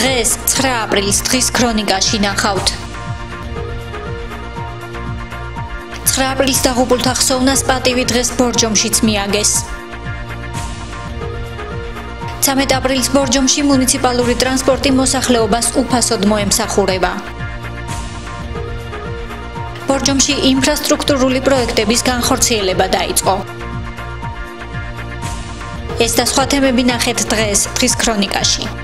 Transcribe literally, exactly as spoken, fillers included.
დღეს ცხრა აპრილის დღის ქრონიკაში ნახავთ. ცხრა აპრილის დაღუპულთა ხსოვნას პატივი დღეს ბორჯომშიც მიაგეს. ცამეტ აპრილის ბორჯომში მუნიციპალური ტრანსპორტი მოსახლეობას უფასოდ მოემსახურება. ბორჯომში ინფრასტრუქტურული პროექტების განხორციელება დაიწყო. ეს და სხვა თემები ნახეთ დღეს დღის ქრონიკაში.